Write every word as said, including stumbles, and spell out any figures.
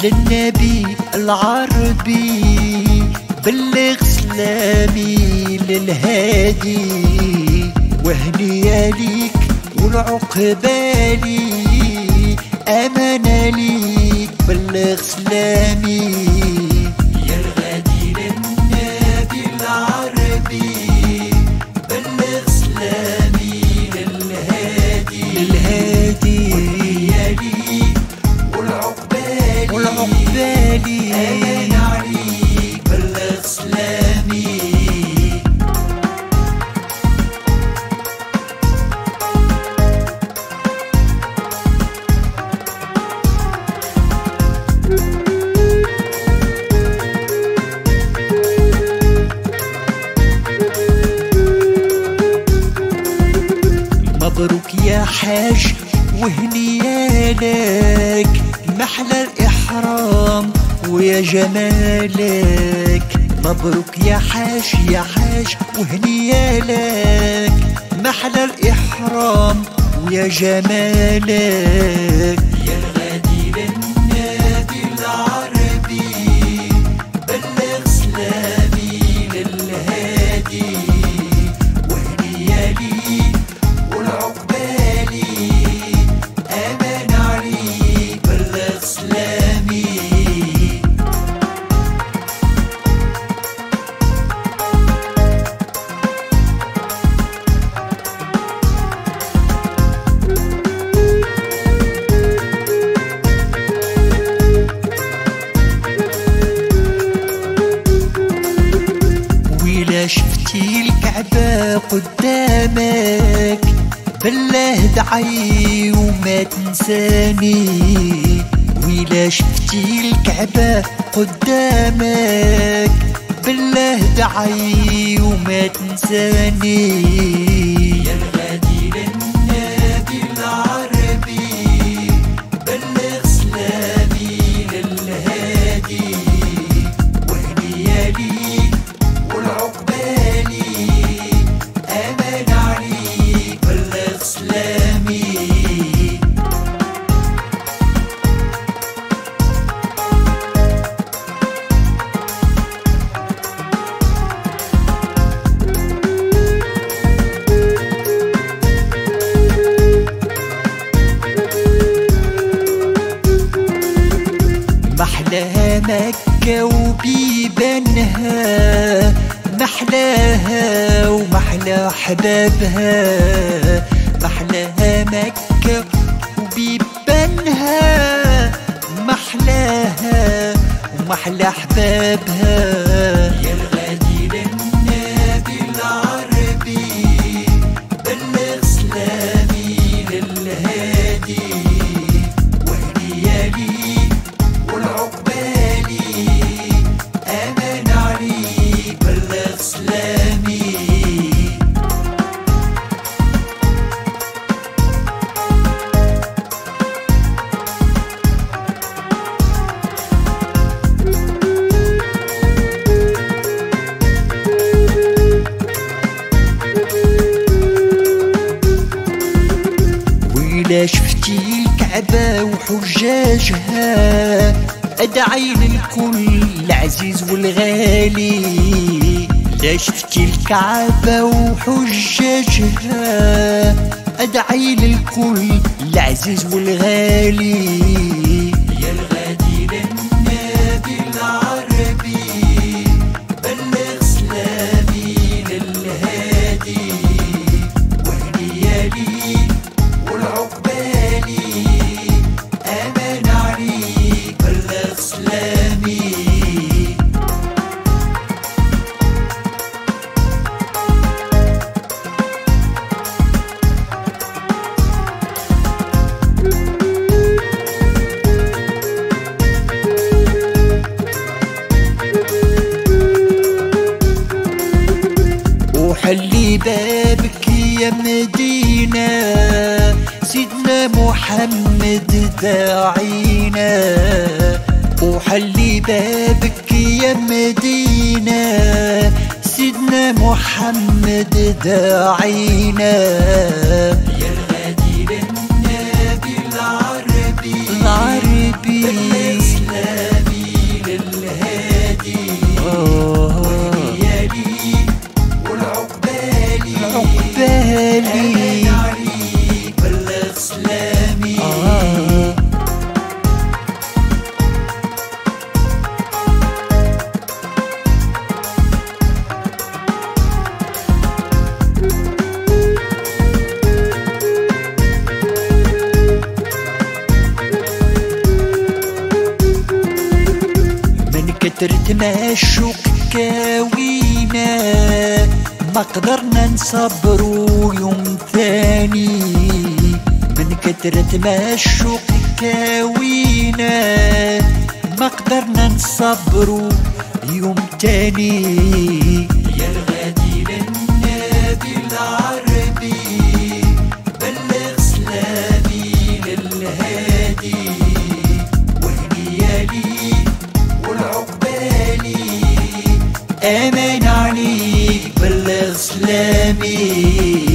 للنبي العربي، بلغ سلامي للهادي، وهنيا ليك والعقبالي، أمانة ليك بلغ سلامي. يا الغادي للنبي العربي، بلغ سلامي للهادي، للهادي وهنيا ليك والعقبالي، والعقبالي أمانة عليك بلغ سلامي. مبروك يا حاج وهنيالك، محلى الإحرام ويا جمالك. مبروك يا حاج يا حاج وهنيالك، محلى الإحرام ويا جمالك. يا الغادي للنبي العربي، بلغ سلامي للهادي، وهنيا ليك والعقبالي، أمان عليك بلغ سلامي. وإلا شفتي الكعبة قدامك، بالله ادعي وما تنساني. وإلا شفتي الكعبة قدامك، بالله ادعي وما تنساني. يا الغادي للنبي العربي، بلغ سلامي للهادي، وهنيا ليك والعقبالي، أمان عليك بلغ سلامي. محلاها مكة وبيبانها، محلاها ومحلى أحبابها. محلاها مكة وبيبانها، محلاها ومحلى أحبابها. يا الغادي للنبي العربي، بلغ سلامي للهادي، وهنيا ليك والعقبالي، أمان عليك بلغ سلامي. وإلا شفتي الكعبة وحجاجها، أدعي للكل العزيز والغالي. لا شفتي الكعبة وحجاجها، أدعي للكل العزيز والغالي. يا الغادي للنبي العربي، بلغ سلامي للهادي، وهنيا ليك والعقبالي، أمان عليك بلغ سلامي. وحلي بابك يا مدينة، سيدنا محمد داعينا. وحلي بابك يا مدينة، سيدنا محمد داعينا. يا الغادي للنبي العربي، العربي بالي عليك بلغ سلامي. آه كترت مشوق كاوينا ما قدرنا نصبروا يوم ثاني. من كترت مشوق كاوينا ما قدرنا نصبروا يوم تاني. يا الغادي للنبي العربي بلغ سلامي للهادي وهنيالي والعقبالي. أمان عليك بلغ سلامي.